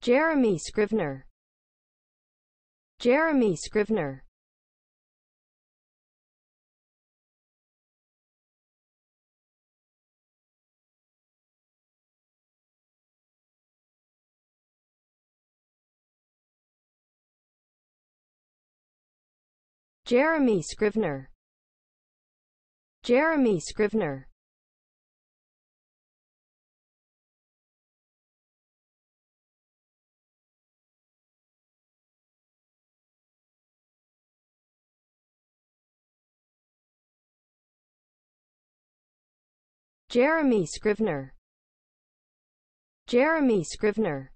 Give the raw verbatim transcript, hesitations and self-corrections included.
Jeremy Scrivener. Jeremy Scrivener. Jeremy Scrivener. Jeremy Scrivener. Jeremy Scrivener. Jeremy Scrivener.